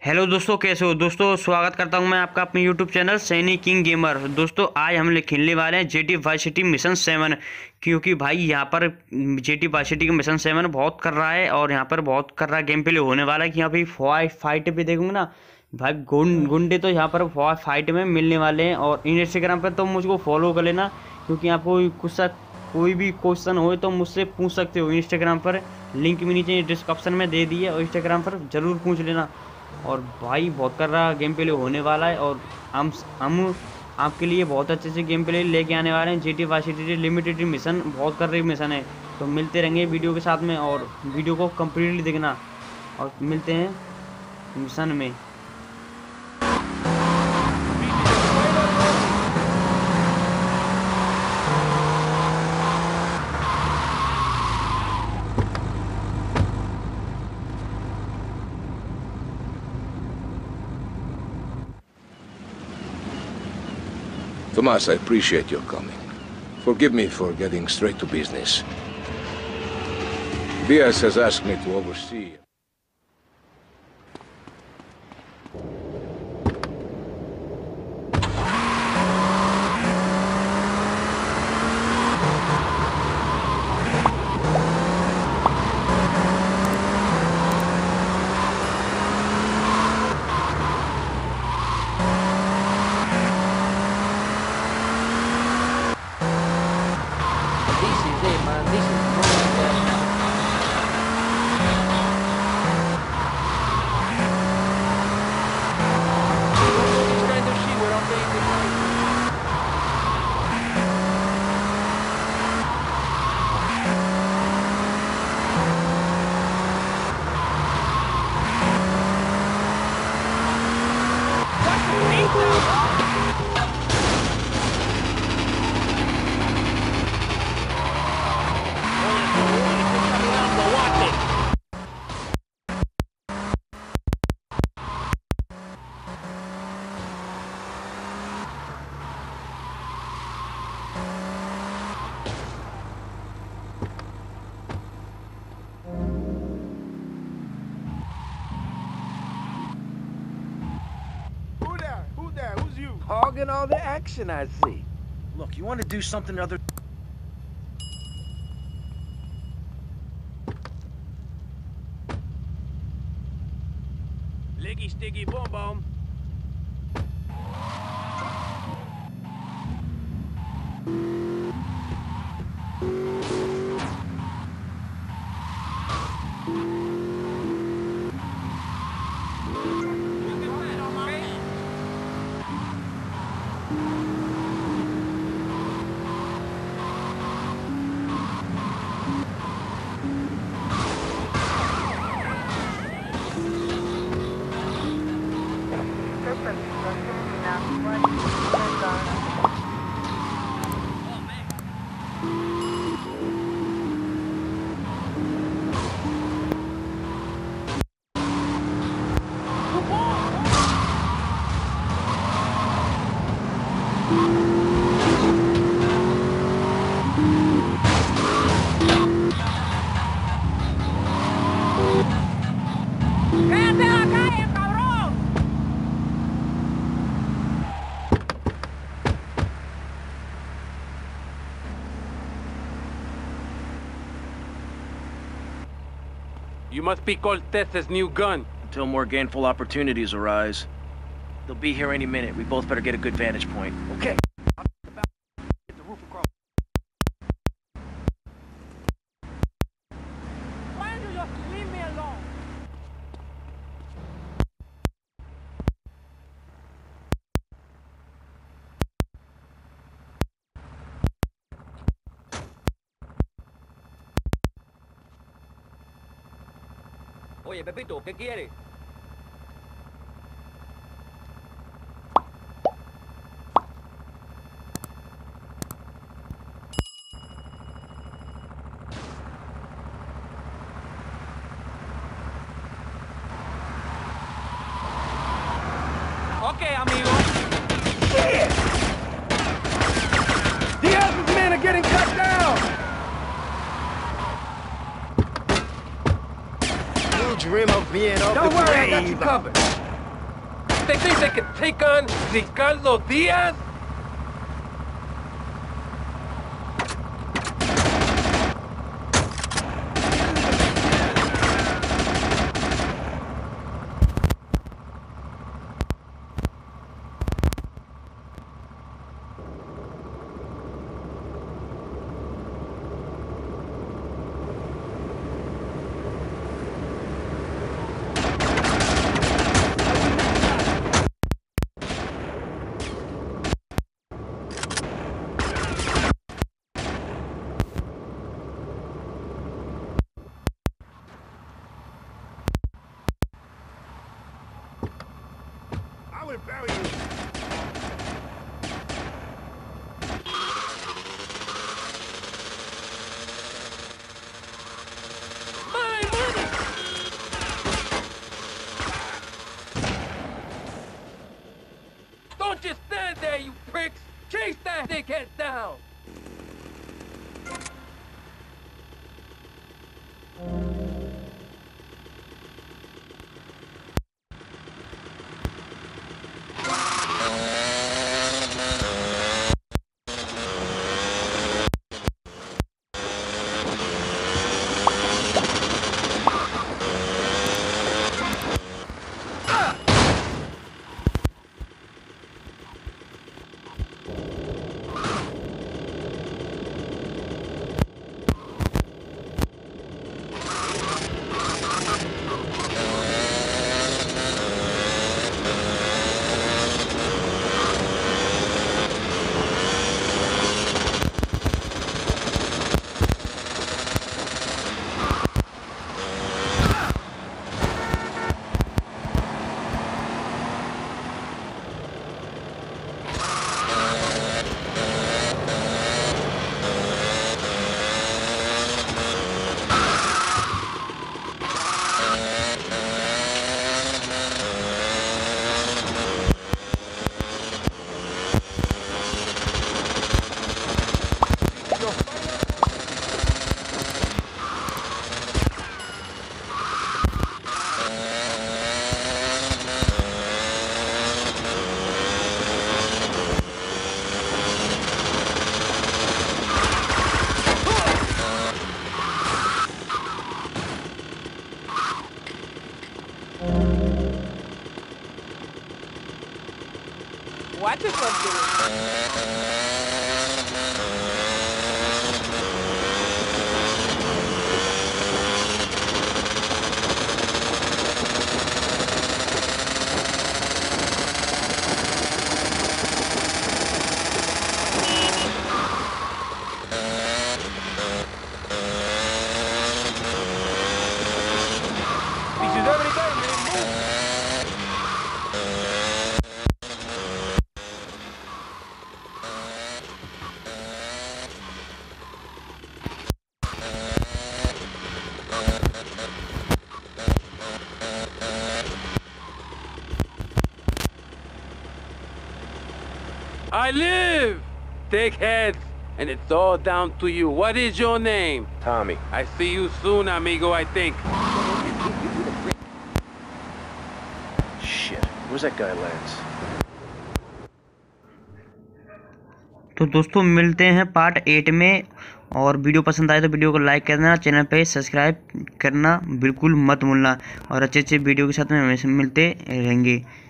Hello दोस्तों, कैसे हो दोस्तों। स्वागत करता हूं मैं आपका अपने YouTube channel Saini king gamer. दोस्तों आज हम खेलने वाले हैं जीटी वाई सिटी मिशन 7, क्योंकि भाई यहाँ पर जीटी वाई सिटी का मिशन 7 बहुत कर रहा है और यहाँ पर बहुत कर रहा है। गेम प्ले होने वाला है कि यहाँ पे फाइट पे देखूंगा ना भाई, गुंडे तो यहाँ पर फाइट में मिलने वाले हैं। और इंस्टाग्राम पर तो मुझको फॉलो कर लेना, क्योंकि आपको कोई भी क्वेश्चन हो तो मुझसे पूछ सकते हो इंस्टाग्राम पर। लिंक भी नीचे डिस्क्रिप्शन में दे दी है और इंस्टाग्राम पर ज़रूर पूछ लेना। और भाई बहुत कर रहा गेम प्ले होने वाला है और हम आपके लिए बहुत अच्छे से गेम प्ले लेके आने वाले हैं। GTA Vice City limited mission बहुत कर रही मिशन है, तो मिलते रहेंगे वीडियो के साथ में और वीडियो को कम्प्लीटली देखना और मिलते हैं मिशन में। Tomas, I appreciate your coming. Forgive me for getting straight to business. Diaz has asked me to oversee... Hogging all the action, I see. Look, you want to do something other... Liggy, stiggy, boom, boom. You must be Cortez's new gun. Until more gainful opportunities arise. They'll be here any minute. We both better get a good vantage point. Okay. Get the roof across. Why don't you just leave me alone? Oye, Pepito, ¿qué quieres? Okay, amigo. Diaz's men are getting cut down! dream of being off Don't the worry, I grave. got you covered. They think they can take on Ricardo Diaz? I will bury you. My money! Don't just stand there, you pricks! Chase that dickhead down! Watch yourself, dude. Pieces every day, man. Move. I live! Dickheads! And it's all down to you. What is your name? Tommy. I see you soon, amigo, I think. Shit. Where's that guy, Lance? तो दोस्तों मिलते हैं part 8 में। और video पसंद आए तो video को लाइक करना, चैनल पे सब्सक्राइब करना बिल्कुल मत भूलना। और अच्छे अच्छे वीडियो के साथ में हमेशा मिलते रहेंगे।